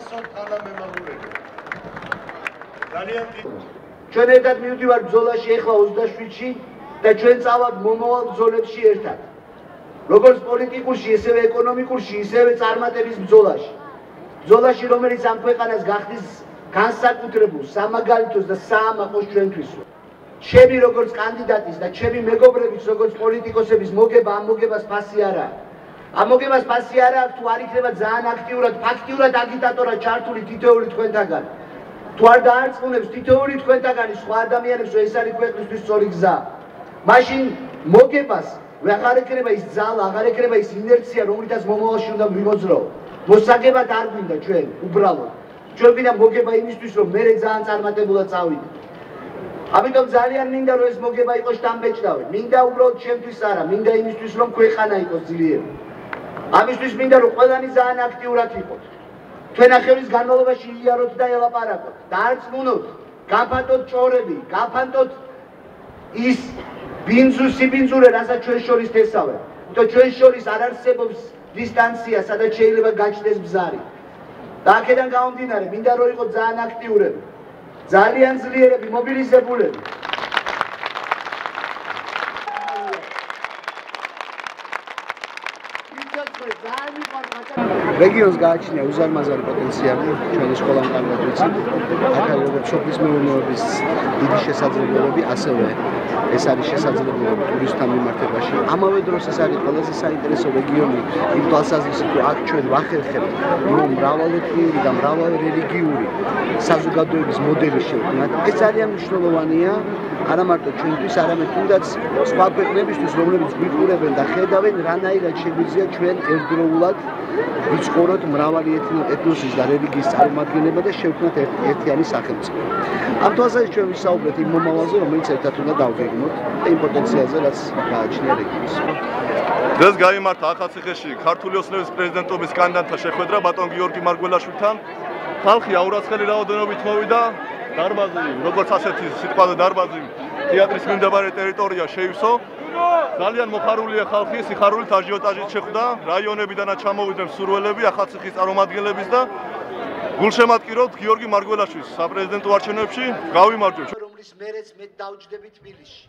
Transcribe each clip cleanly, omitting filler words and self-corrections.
გახსოვთ თანამემამულები. ძალიან დიდი. ჩვენ ერთად მივდივართ ბრძოლაში ახლა 27-ში და ჩვენ წავალთ მომავალ ბრძოლებში ერთად. როგორც პოლიტიკურში, ისევე ეკონომიკურში, ისევე წარმატების ბრძოლაში. ბრძოლაში, რომელიც ამ ქვეყანას გახდის განსაკუთრებულ სამაგალითოს და საამაყოს ჩვენთვის. ჩემი როგორც კანდიდატის და ჩემი მეგობრების როგორც პოლიტიკოსების მოგება ამ მოგებას ფასი არა. ამ მოგებას ფასი არა აქვს თუ არ იქნება ძალიან აქტიურად, ფაქტიურად აგიტატორად ჩართული თითოეული თქვენთაგან. თუ არ დაარწმუნებს თითოეული თქვენთაგანი სხვა ადამიანებს, რომ ეს არის ქვეყნისთვის სწორი გზა, მაშინ მოგებას აღარ ეკრება ის ძალა, აღარ ეკრება ის ინერცია, რომლითაც მომავალში უნდა ვიმოძრაო. მოსაგებად არ გვინდა ჩვენ, უბრალოდ. ჩვენ გვინდა მოგება იმისთვის, რომ მე ძალიან წარმატებულად წავიდე. ამიტომ ძალიან მინდა, რომ ეს მოგება იყოს შთამბეჭდავი. მინდა უბრალოდ ჩემთვის არა, მინდა იმისთვის, რომ ქვეყანა იყოს ძლიერი. ამისთვის მინდა, რომ ყველანი ძალიან აქტიურად იყოთ. თვენახევრის განმავლობაში იაროთ და ელაპარაკოთ. დაარწმუნოთ, გაფანტოთ ჭორები, გაფანტოთ ის სიბინძურე, რასაც ჩვენ შორის თესავენ. თუმცა ჩვენ შორის არ არსებობს დისტანცია, სადაც შეიძლება გაჩნდეს ბზარი. და აქედან გამომდინარე, მინდა რომ იყოს ძალიან აქტიურები, ძალიან ძლიერები, მობილიზებულები. რეგიონს გააჩნია უზარმაზარი პოტენციალი, ჩვენი სკოლა კარგად ვიცით. აქ არის როგორც სოფლის მეურნეობის დიდი შესაძლებლობები, ასევე ეს არის შესაძლებლობები ტურისტთა მიმართებაში. ამავე დროს ეს არის ყველაზე საინტერესო რეგიონი იმ თვალსაზრისით, რომ აქ ჩვენ ვახერხებთ მრავალეთნიური და მრავალრელიგიური საზოგადოების მოდელი შევქმნათ. ეს ძალიან მნიშვნელოვანია არა მარტო ჩვენთვის, არამედ თუნდაც სხვა ქვეყნებისთვის, რომლებიც გვიყურებენ და ხედავენ, რანაირად შეგვიძლია ჩვენ ერთდროულად ვიცხოვროთ მრავალი ეთნოსის და რელიგიის წარმომადგენლობა და შევქმნათ ერთიანი სახელმწიფო. ამ თვალსაზრისით ჩვენ ვისაუბრეთ იმ მომავალზე, რომელიც ერთად უნდა დავგეგმოთ და იმ პოტენციალზე, რაც გააჩნია რეგიონს. დღეს გაიმართა ახალციხეში ქართული ოცნების პრეზიდენტობის კანდიდატთა შეხვედრა ბატონ გიორგი მარგველაშვილთან. ხალხი აურაცხელი რაოდენობით მოვიდა დარბაზი, როგორც ასეთი სიტყვაზე დარბაზი თეატრის მიმდებარე ტერიტორია შეივსო. ძალიან მოხარულია ხალხი, სიხარულით აჟიოტაჟით შეხვდა რაიონებიდანაც ჩამოვიდნენ მსურველები, ახალციხის წარმომადგენლების და გულშემატკივრობთ გიორგი მარგველაშვილს საპრეზიდენტო არჩევნებში გავიმარჯვებთ. რომლის მერეც მე დავჯდები თბილისში.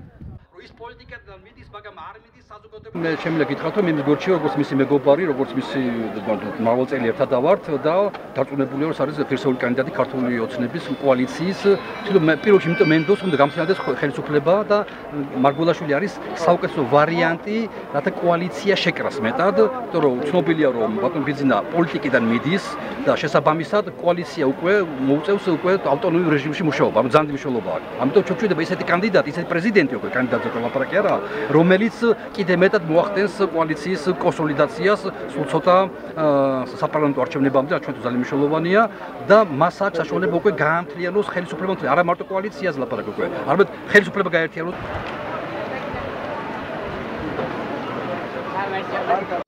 ის პოლიტიკიდან მიდის, მაგრამ არ მიდის საზოგადოებრივ. მე შემიძლია გითხრათ, რომ იმის გორჩი როგორც მისი მეგობარი, როგორც მისი მრავალწელი ერთად დავართ და დარწმუნებულია, რომ არის ღირსეული კანდიდატი ქართული ოცნების კოალიციის. პირველში იმიტომ მენდოს უნდა გამხსნელდეს ხელისუფლება და მარგველაშვილი არის საუკეთესო ვარიანტი, რათა კოალიცია შეკრას მეტად, იმიტომ რომ ცნობილია, რომ ბატონ ბიძინა პოლიტიკიდან მიდის და შესაბამისად კოალიცია უკვე მოუწევს უკვე ავტონომიურ რეჟიმში მუშაობა, ანუ ძალიან მნიშვნელოვანია აქ. ამიტომ ჩვენდება ისეთი კანდიდატი, ისეთი პრეზიდენტი უკვე კანდიდატი ლაპარაკი არა, რომელიც კიდე მეტად მოახდენს კოალიციის კონსოლიდაციას სულ ცოტა საპარლამენტო არჩევნებამდე, რაც ჩვენთვის ძალიან მნიშვნელოვანია და მას აქვს საშუალება უკვე გაამთლიანოს ხელისუფლება, არა მარტო კოალიციაზე ლაპარაკი უკვე, არამედ ხელისუფლება გაერთიანოს.